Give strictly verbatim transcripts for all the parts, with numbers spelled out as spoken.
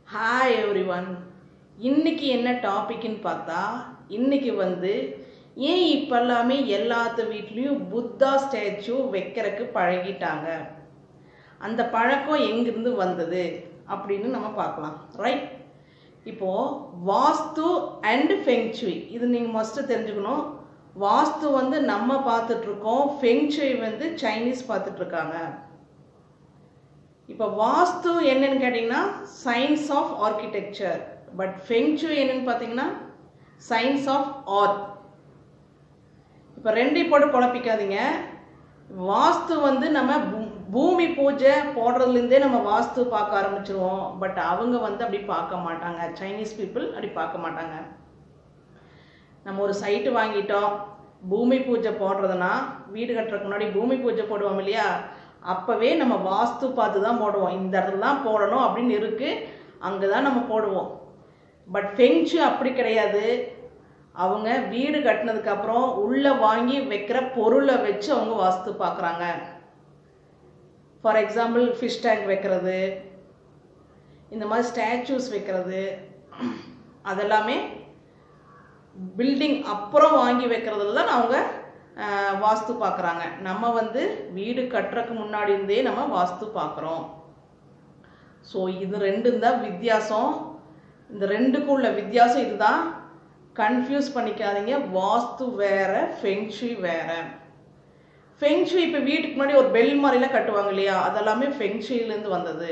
Hi everyone. இன்னைக்கு என்ன டாபிக்னு பார்த்தா இன்னைக்கு வந்து ஏன் இப்பல்லாமே எல்லாத்த வீட்லயும் புத்தா ஸ்டாச்சு வைக்கிறதுக்கு பழகிட்டாங்க. அந்த பழக்கம் எங்க இருந்து வந்தது அப்படினு நம்ம பார்க்கலாம். ரைட்? இப்போ வாஸ்து and feng chui இது நீங்க மஸ்ட் தெரிஞ்சுக்கணும். வாஸ்து வந்து நம்ம பார்த்துட்டு இருக்கோம், feng chui வந்து சைனீஸ் பார்த்துட்டு இருக்காங்க. இப்போ வாஸ்து என்னன்னு கேட்டிங்கன்னா science of architecture, but feng shui என்னன்னு பார்த்தீங்கன்னா சயின்ஸ் ஆஃப் ஆர்ட். இப்போ ரெண்டையும் போட்டு குழப்பிக்காதீங்க. வாஸ்து வந்து நம்ம பூமி பூஜை போடுறதுலேருந்தே நம்ம வாஸ்து பார்க்க ஆரம்பிச்சிருவோம், பட் அவங்க வந்து அப்படி பார்க்க மாட்டாங்க. சைனீஸ் பீப்புள் அப்படி பார்க்க மாட்டாங்க. நம்ம ஒரு சைட்டு வாங்கிட்டோம், பூமி பூஜை போடுறதுனா வீடு கட்டுறதுக்கு முன்னாடி பூமி பூஜை போடுவோம் இல்லையா, அப்பவே நம்ம வாஸ்து பார்த்து தான் போடுவோம். இந்த இடத்துல தான் போடணும் அப்படின்னு இருக்கு, அங்கே தான் நம்ம போடுவோம். பட் ஃபெங் சூய் அப்படி கிடையாது. அவங்க வீடு கட்டினதுக்கு அப்புறம் உள்ள வாங்கி வைக்கிற பொருளை வச்சு அவங்க வாஸ்து பார்க்குறாங்க. ஃபார் எக்ஸாம்பிள் ஃபிஷ் டேங்க் வைக்கிறது, இந்த மாதிரி ஸ்டாச்சூஸ் வைக்கிறது, அதெல்லாமே பில்டிங் அப்புறம் வாங்கி வைக்கிறதுல தான் அவங்க வாஸ்து பார்க்குறாங்க. நம்ம வந்து வீடு கட்டுறதுக்கு முன்னாடி இருந்தே நம்ம வாஸ்து பார்க்குறோம். ஸோ இது ரெண்டும் தான் வித்தியாசம். இந்த ரெண்டுக்கும் உள்ள வித்தியாசம் இதுதான். கன்ஃபியூஸ் பண்ணிக்காதீங்க. வாஸ்து வேற, ஃபெங் சூய் வேற. ஃபெங் சூய் இப்போ வீட்டுக்கு முன்னாடி ஒரு பெல் மாதிரிலாம் கட்டுவாங்க இல்லையா, அதெல்லாமே ஃபெங் சூயிலேருந்து வந்தது.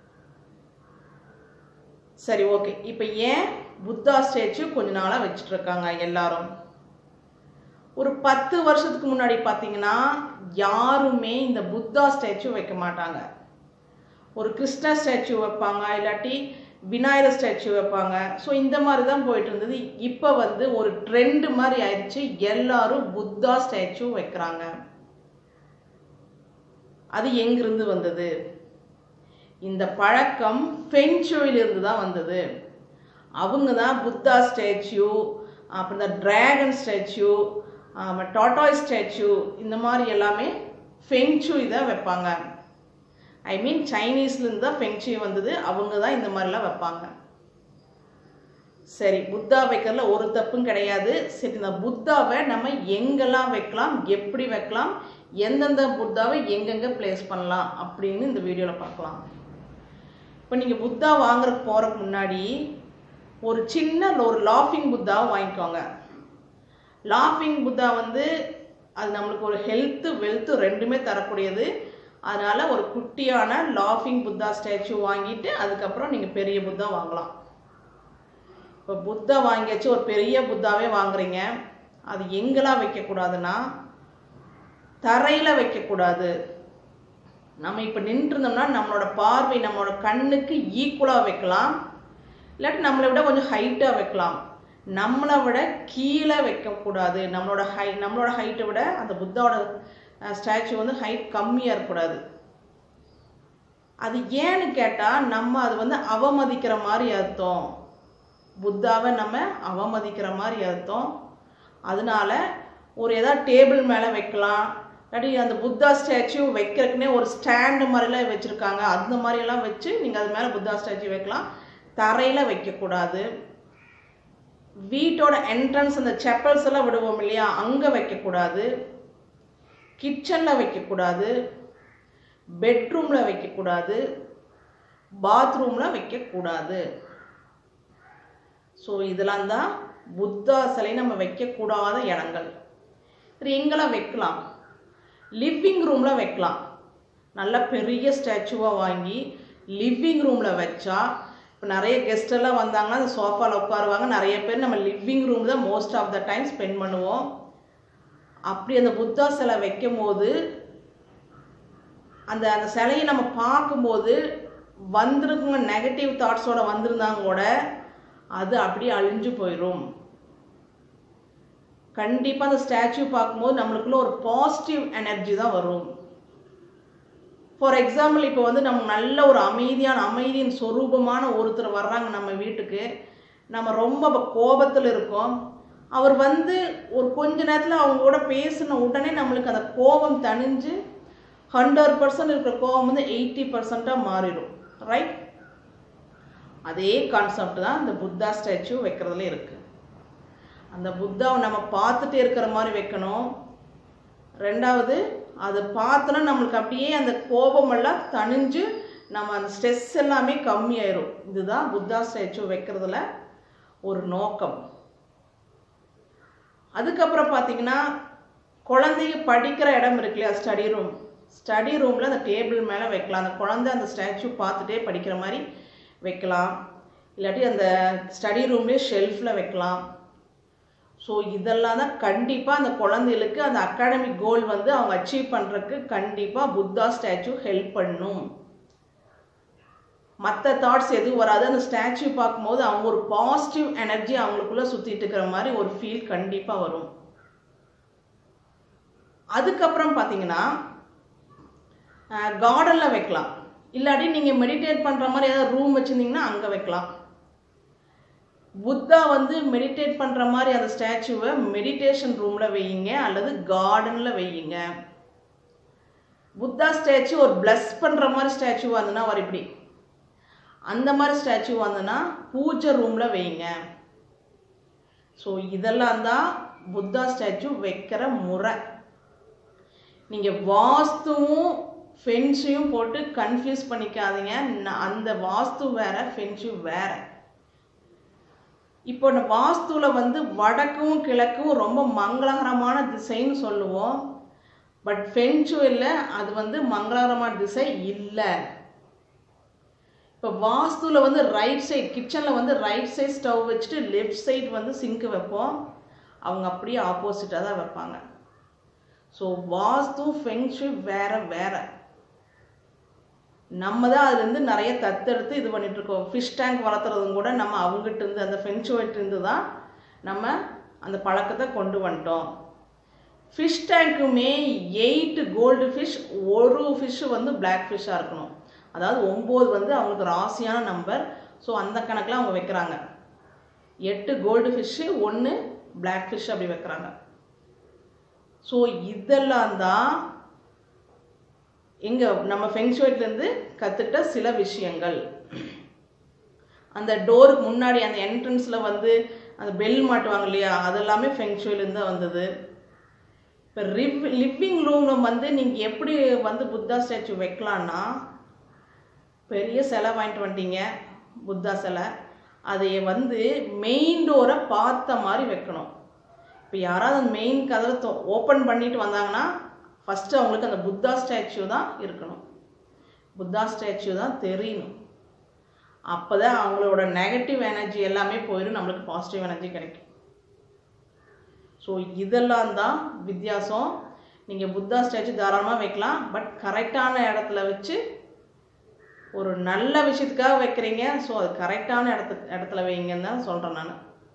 சரி, ஓகே. இப்போ ஏன் புத்தா ஸ்டாச்சு கொஞ்ச நாளாக வச்சுட்டு இருக்காங்க எல்லாரும்? ஒரு பத்து வருஷத்துக்கு முன்னாடி பார்த்தீங்கன்னா யாருமே இந்த புத்தா ஸ்டாச்சு வைக்க மாட்டாங்க. ஒரு கிருஷ்ணர் ஸ்டாச்சு வைப்பாங்க, இல்லாட்டி விநாயகர் ஸ்டாச்சு வைப்பாங்க. ஸோ இந்த மாதிரி தான் போயிட்டு இருந்தது. இப்போ வந்து ஒரு ட்ரெண்ட் மாதிரி ஆயிடுச்சு, எல்லாரும் புத்தா ஸ்டாச்சு வைக்கிறாங்க. அது எங்கிருந்து வந்தது? இந்த பழக்கம் ஃபெங் சூயிலிருந்து தான் வந்தது. அவங்க தான் புத்தா ஸ்டாச்சு, அப்புறம் இந்த டிராகன் ஸ்டாச்சு, டாட்டாய் ஸ்டாச்சு, இந்த மாதிரி எல்லாமே ஃபெங் சூய் தான் வைப்பாங்க. ஐ மீன் சைனீஸ்லேருந்து தான் ஃபெங் சூய் வந்தது. அவங்க தான் இந்த மாதிரிலாம் வைப்பாங்க. சரி, புத்தா வைக்கிறதுல ஒரு தப்பும் கிடையாது. சரி, இந்த புத்தாவை நம்ம எங்கெல்லாம் வைக்கலாம், எப்படி வைக்கலாம், எந்தெந்த புத்தாவை எங்கெங்கே பிளேஸ் பண்ணலாம் அப்படின்னு இந்த வீடியோவில் பார்க்கலாம். இப்போ நீங்கள் புத்தா வாங்குறதுக்கு போகிறதுக்கு முன்னாடி ஒரு சின்ன ஒரு லாஃபிங் புத்தாவை வாங்கிக்கோங்க. லாஃபிங் புத்தா வந்து அது நம்மளுக்கு ஒரு ஹெல்த்து வெல்த்து ரெண்டுமே தரக்கூடியது. அதனால் ஒரு குட்டியான லாஃபிங் புத்தா ஸ்டாச்சு வாங்கிட்டு அதுக்கப்புறம் நீங்கள் பெரிய புத்தா வாங்கலாம். இப்போ புத்தா வாங்கியாச்சு, ஒரு பெரிய புத்தாவே வாங்குறீங்க. அது எங்கெல்லாம் வைக்கக்கூடாதுன்னா தரையில் வைக்கக்கூடாது. நம்ம இப்போ நின்றுருந்தோம்னா நம்மளோட பார்வை நம்மளோட கண்ணுக்கு ஈக்குவலாக வைக்கலாம், இல்லாட்டி நம்மளை விட கொஞ்சம் ஹைட்டாக வைக்கலாம். நம்மளை விட கீழே வைக்கக்கூடாது. நம்மளோட ஹை நம்மளோட ஹைட்டை விட அந்த புத்தாவோட ஸ்டாச்சு வந்து ஹைட் கம்மியாக இருக்கக்கூடாது. அது ஏன்னு கேட்டால் நம்ம அது வந்து அவமதிக்கிற மாதிரி அர்த்தம். புத்தாவை நம்ம அவமதிக்கிற மாதிரி அர்த்தம். அதனால ஒரு ஏதாவது டேபிள் மேலே வைக்கலாம், இல்லாட்டி அந்த புத்தா ஸ்டாச்சு வைக்கிறதுக்குனே ஒரு ஸ்டாண்டு மாதிரிலாம் வச்சுருக்காங்க, அந்த மாதிரியெல்லாம் வச்சு நீங்கள் அது மேலே புத்தா ஸ்டாச்சு வைக்கலாம். தரையில் வைக்கக்கூடாது. வீட்டோட என்ட்ரன்ஸ் அந்த செப்பல்ஸ் எல்லாம் விடுவோம் இல்லையா, அங்கே வைக்கக்கூடாது. கிச்சனில் வைக்கக்கூடாது, பெட்ரூமில் வைக்கக்கூடாது, பாத்ரூமில் வைக்கக்கூடாது. ஸோ இதெல்லாம் தான் புத்தா சிலை நம்ம வைக்கக்கூடாத இடங்கள். சரி, எங்கெல்லாம் வைக்கலாம்? லிவிங் ரூமில் வைக்கலாம். நல்ல பெரிய ஸ்டாச்சுவாக வாங்கி லிவிங் ரூமில் வச்சா, இப்போ நிறைய கெஸ்ட் எல்லாம் வந்தாங்கன்னா அந்த சோஃபாவில் உட்காருவாங்க. நிறைய பேர் நம்ம லிவிங் ரூம் தான் most of the time spend பண்ணுவோம். அப்படி அந்த புத்தா சிலை வைக்கும் போது அந்த அந்த சிலையை நம்ம பார்க்கும்போது வந்திருக்குங்க நெகட்டிவ் தாட்ஸோட வந்திருந்தாங்க கூட அது அப்படியே அழிஞ்சு போயிடும். கண்டிப்பாக அந்த ஸ்டாச்சு பார்க்கும்போது நம்மளுக்குள்ள ஒரு பாசிட்டிவ் எனர்ஜி தான் வரும். ஃபார் எக்ஸாம்பிள் இப்போ வந்து நம்ம நல்ல ஒரு அமைதியான அமைதியின் சொரூபமான ஒருத்தர் வர்றாங்க நம்ம வீட்டுக்கு, நம்ம ரொம்ப கோபத்தில் இருக்கோம். அவர் வந்து ஒரு கொஞ்ச நேரத்தில் அவங்க கூட பேசின உடனே நம்மளுக்கு அந்த கோபம் தணிஞ்சு ஹண்ட்ரட் பர்சன்ட் இருக்கிற கோபம் வந்து எயிட்டி பர்சன்ட்டாக மாறிடும். ரைட்? அதே கான்செப்ட் தான் இந்த புத்தா ஸ்டாச்சு வைக்கிறதுல இருக்கு. அந்த புத்தாவை நம்ம பார்த்துட்டே இருக்கிற மாதிரி வைக்கணும். ரெண்டாவது அதை பார்த்தோன்னா நம்மளுக்கு அப்படியே அந்த கோபமெல்லாம் தணிஞ்சு நம்ம அந்த ஸ்ட்ரெஸ் எல்லாமே கம்மியாயிரும். இதுதான் புத்தா ஸ்டாச்சு வைக்கிறதுல ஒரு நோக்கம். அதுக்கப்புறம் பார்த்தீங்கன்னா குழந்தைங்க படிக்கிற இடம் இருக்கு இல்லையா, ஸ்டடி ரூம். ஸ்டடி ரூமில் அந்த டேபிள் மேலே வைக்கலாம். அந்த குழந்தை அந்த ஸ்டாச்சு பார்த்துட்டே படிக்கிற மாதிரி வைக்கலாம். இல்லாட்டி அந்த ஸ்டடி ரூம்லேயே ஷெல்ஃபில் வைக்கலாம். ஸோ இதெல்லாம் தான் கண்டிப்பாக அந்த குழந்தைகளுக்கு அந்த அகாடமிக் கோல் வந்து அவங்க அச்சீவ் பண்ணுறதுக்கு கண்டிப்பாக புத்தா ஸ்டாச்சு ஹெல்ப் பண்ணும். மற்ற தாட்ஸ் எதுவும் வராது. அந்த ஸ்டாச்சு பார்க்கும்போது அவங்க ஒரு பாசிட்டிவ் எனர்ஜி அவங்களுக்குள்ளே சுற்றிட்டு இருக்கிற மாதிரி ஒரு ஃபீல் கண்டிப்பாக வரும். அதுக்கப்புறம் பார்த்தீங்கன்னா கார்டனில் வைக்கலாம். இல்லாட்டி நீங்கள் மெடிடேட் பண்ணுற மாதிரி ஏதாவது ரூம் வச்சுருந்தீங்கன்னா அங்கே வைக்கலாம். புத்தா வந்து மெடிடேட் பண்ணுற மாதிரி அந்த ஸ்டாச்சுவை மெடிடேஷன் ரூமில் வையுங்க அல்லது கார்டனில் வையுங்க. புத்தா ஸ்டாச்சு ஒரு பிளஸ் பண்ணுற மாதிரி ஸ்டாச்சு வந்துன்னா வர இப்படி அந்த மாதிரி ஸ்டாச்சு வந்துன்னா பூஜை ரூமில் வையுங்க. ஸோ இதெல்லாம் தான் புத்தா ஸ்டாச்சு வைக்கிற முறை. நீங்கள் வாஸ்துவும் ஃபென்ஷுயும் போட்டு கன்ஃபியூஸ் பண்ணிக்காதீங்க. அந்த வாஸ்து வேற, ஃபென்ஷு வேற. இப்போ இந்த வாஸ்துவில் வந்து வடக்கும் கிழக்கும் ரொம்ப மங்களகரமான திசைன்னு சொல்லுவோம். பட் ஃபென்ஷு இல்லை, அது வந்து மங்களகரமான திசை இல்லை. இப்போ வாஸ்துவில் வந்து ரைட் சைட், கிச்சனில் வந்து ரைட் சைட் ஸ்டவ் வச்சுட்டு லெஃப்ட் சைட் வந்து சிங்க் வைப்போம். அவங்க அப்படியே ஆப்போசிட்டாக தான் வைப்பாங்க. ஸோ வாஸ்து ஃபெங்ஷு வேற வேற. நம்ம தான் அதுலேருந்து நிறைய தத்தெடுத்து இது பண்ணிட்டு இருக்கோம். ஃபிஷ் டேங்க் வளர்த்துறதும் கூட நம்ம அவங்ககிட்ட இருந்து அந்த ஃபெங்ஷுவிட்டிருந்து தான் நம்ம அந்த பழக்கத்தை கொண்டு வந்துட்டோம். ஃபிஷ் டேங்க்குமே எயிட் கோல்டு ஃபிஷ், ஒரு ஃபிஷ்ஷு வந்து பிளாக் ஃபிஷ்ஷாக இருக்கணும். அதாவது ஒம்பது வந்து அவங்களுக்கு ராசியான நம்பர். ஸோ அந்த கணக்கில் அவங்க வைக்கிறாங்க. எட்டு கோல்டு ஃபிஷ்ஷு, ஒன்று பிளாக் ஃபிஷ் அப்படி வைக்கிறாங்க. ஸோ இதெல்லாம் தான் எங்க நம்ம ஃபெங்ஷுவிலேருந்து கற்றுக்கிட்ட சில விஷயங்கள். அந்த டோருக்கு முன்னாடி அந்த என்ட்ரன்ஸில் வந்து அந்த பெல் மாட்டுவாங்க இல்லையா, அதெல்லாமே ஃபெங்ஷுவிலேருந்து தான் வந்தது. இப்போ ரிவ் லிவிங் ரூமில் வந்து நீங்கள் எப்படி வந்து புத்தா ஸ்டாச்சு வைக்கலான்னா, பெரிய சிலை வாங்கிட்டு வந்துட்டீங்க, புத்தா சிலை, அதை வந்து மெயின் டோரை பார்த்த மாதிரி வைக்கணும். இப்போ யாராவது அந்த மெயின் கதவை ஓப்பன் பண்ணிட்டு வந்தாங்கன்னா ஃபஸ்ட்டு அவங்களுக்கு அந்த புத்தா ஸ்டாச்சு தான் இருக்கணும். புத்தா ஸ்டாச்சு தான் தெரியணும். அப்போ தான் அவங்களோட நெகட்டிவ் எனர்ஜி எல்லாமே போயிடும், நம்மளுக்கு பாசிட்டிவ் எனர்ஜி கிடைக்கும். ஸோ இதெல்லாம் தான் வித்தியாசம். நீங்கள் புத்தா ஸ்டாச்சு தாராளமாக வைக்கலாம். பட் கரெக்டான இடத்துல வச்சு ஒரு நல்ல விஷயத்துக்காக வைக்கிறீங்க. ஸோ அது கரெக்டான இடத்து இடத்துல வைங்கன்னு தான் சொல்கிறேன் நான்.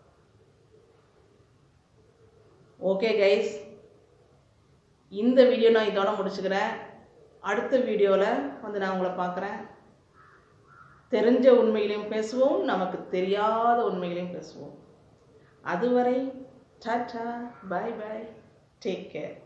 ஓகே கைஸ், இந்த வீடியோ நான் இதோட முடிச்சுக்கிறேன். அடுத்த வீடியோவில் வந்து நான் உங்களை பார்க்குறேன். தெரிஞ்ச உண்மைகளையும் பேசுவோம், நமக்கு தெரியாத உண்மைகளையும் பேசுவோம். அதுவரை tata, bye bye, take care.